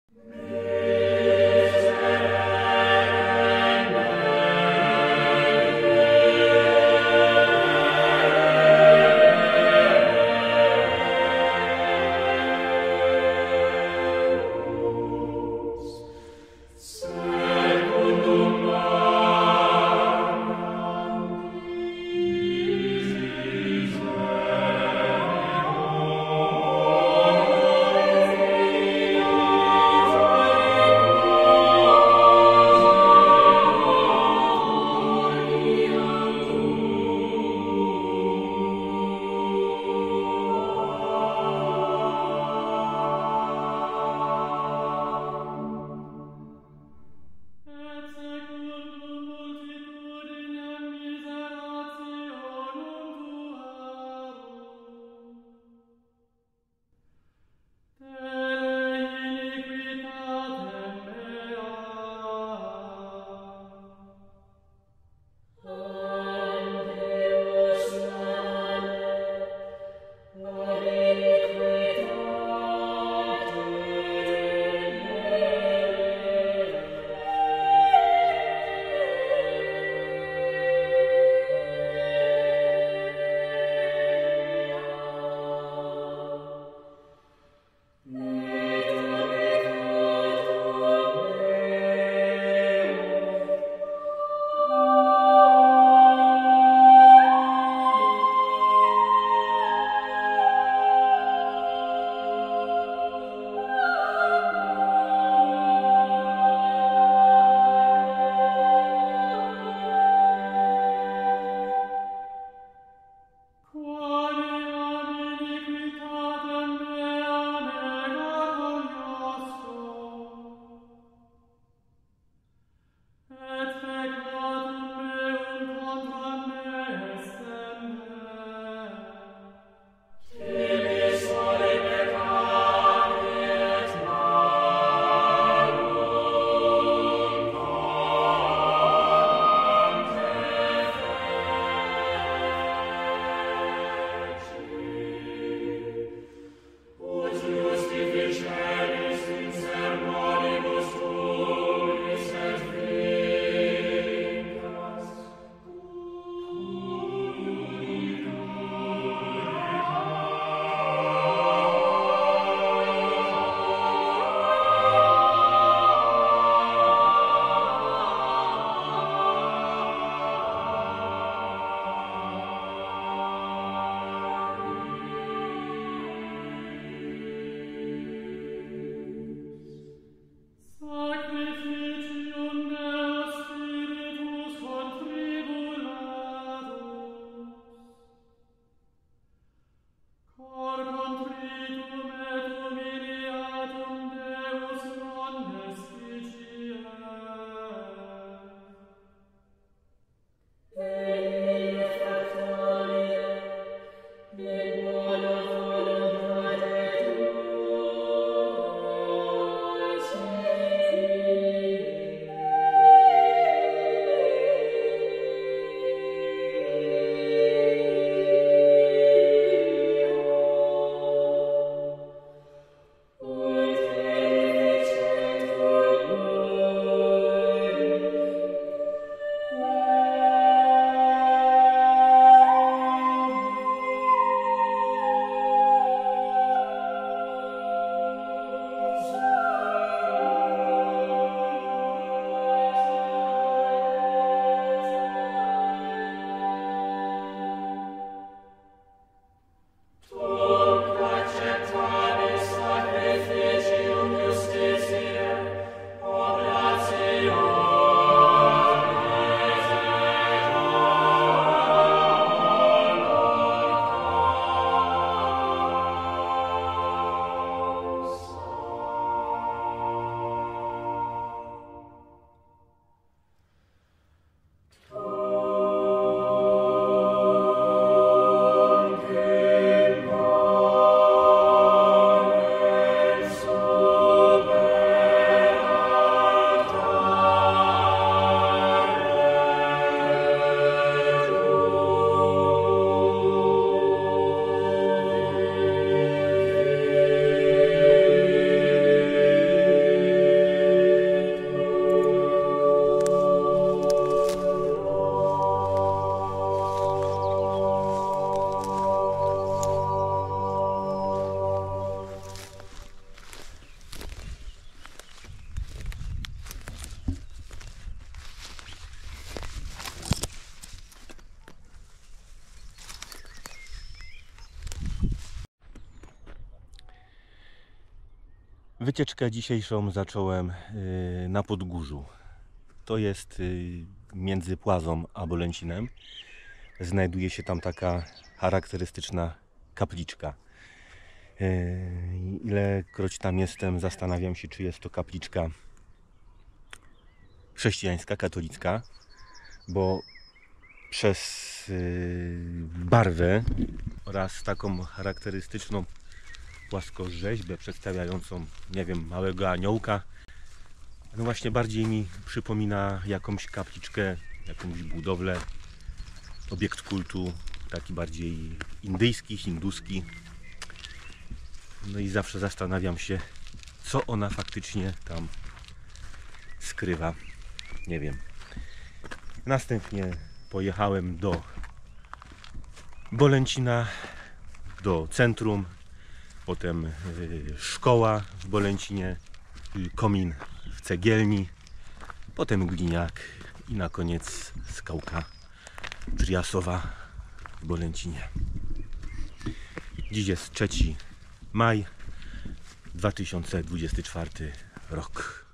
Amen. Wycieczkę dzisiejszą zacząłem na Podgórzu. To jest między Płazą a Bolęcinem. Znajduje się tam taka charakterystyczna kapliczka. Ilekroć tam jestem, zastanawiam się, czy jest to kapliczka chrześcijańska, katolicka, bo przez barwę oraz taką charakterystyczną płaskorzeźbę przedstawiającą, nie wiem, małego aniołka, no właśnie bardziej mi przypomina jakąś kapliczkę, jakąś budowlę, obiekt kultu, taki bardziej indyjski, hinduski. No i zawsze zastanawiam się, co ona faktycznie tam skrywa. Nie wiem. Następnie pojechałem do Bolęcina, do centrum, potem szkoła w Bolęcinie, komin w cegielni, potem gliniak i na koniec skałka triasowa w Bolęcinie. Dziś jest 3 maj 2024 rok.